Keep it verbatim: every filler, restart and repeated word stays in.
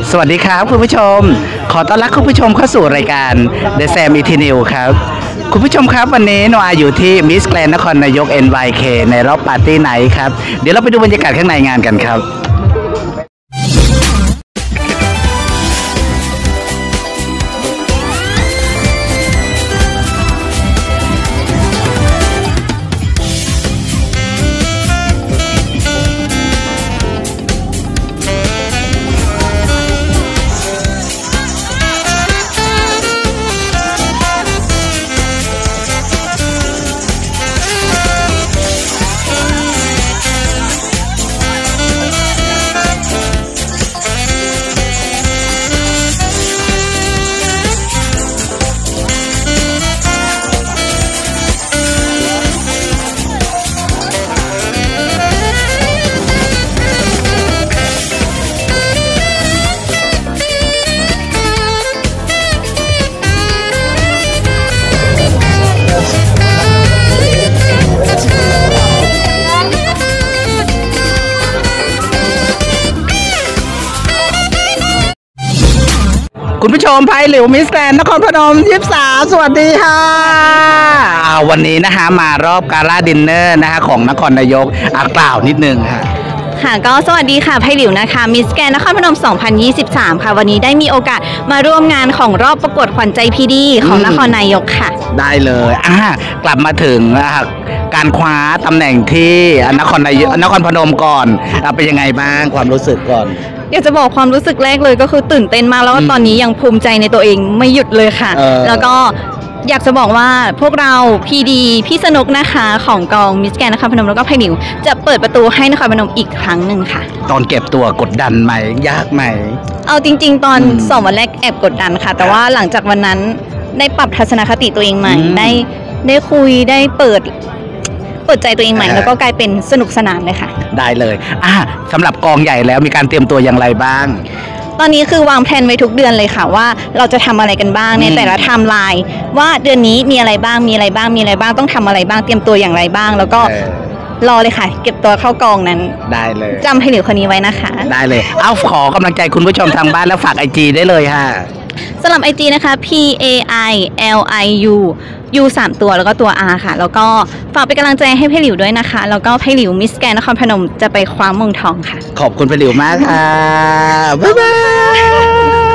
สวัสดีครับคุณผู้ชมขอต้อนรับคุณผู้ชมเข้าสู่รายการ The Sam Eternal ครับคุณผู้ชมครับวันนี้โนอาอยู่ที่มิสแกรนด์นครนายก เอ็น วาย เค ในรอบปาร์ตี้ไนท์ครับเดี๋ยวเราไปดูบรรยากาศข้างในงานกันครับคุณผู้ชมไพ่หลิวมิสแกรนด์นครพนมยี่สิบสามสวัสดีค่ะวันนี้นะคะมารอบกาล่าดินเนอร์นะคะของนครนายกอากล่าวนิดนึงค่ะค่ะก็สวัสดีค่ะไพ่หลิวนะคะมิสแกรนด์นครพนมสองพันยี่สิบสามค่ะวันนี้ได้มีโอกาสมาร่วมงานของรอบประกวดขวัญใจพีดีของนครนายกค่ะได้เลยอ่ากลับมาถึงการคว้าตำแหน่งที่นครนายกนครพนมก่อนเป็นยังไงบ้างความรู้สึกก่อนอยากจะบอกความรู้สึกแรกเลยก็คือตื่นเต้นมากแล้วก็ตอนนี้ยังภูมิใจในตัวเองไม่หยุดเลยค่ะแล้วก็อยากจะบอกว่าพวกเราพีดีพี่สนุกนะคะของกองมิสแกรนด์นครพนมแล้วก็ไพ่หลิวจะเปิดประตูให้นครพนมอีกครั้งหนึ่งค่ะตอนเก็บตัวกดดันไหมยากไหมเอาจริงๆตอนสองวันแรกแอบกดดันค่ะแต่ว่าหลังจากวันนั้นได้ปรับทัศนคติตัวเองใหม่ได้ได้คุยได้เปิดเปิดใจตัวเองใหม่แล้วก็กลายเป็นสนุกสนานเลยค่ะได้เลยอ่ะสำหรับกองใหญ่แล้วมีการเตรียมตัวอย่างไรบ้างตอนนี้คือวางแผนไว้ทุกเดือนเลยค่ะว่าเราจะทำอะไรกันบ้างในแต่ละไทม์ไลน์ว่าเดือนนี้มีอะไรบ้างมีอะไรบ้างมีอะไรบ้างต้องทำอะไรบ้างเตรียมตัวอย่างไรบ้างแล้วก็รอเลยค่ะเก็บตัวเข้ากองนั้นได้เลยจำให้หลิวคนนี้ไว้นะคะได้เลยเอาขอกำลังใจคุณผู้ชมทางบ้านแล้วฝากไอจีได้เลยค่ะสำหรับ ไอ จี นะคะ P A I L I U U สามตัวแล้วก็ตัว R ค่ะแล้วก็ฝากเป็นกำลังใจให้ไพ่หลิวด้วยนะคะแล้วก็ไพ่หลิวมิสแกรนด์นครพนมจะไปคว้ามงทองค่ะขอบคุณไพ่หลิวมากค่ะบ๊ายบาย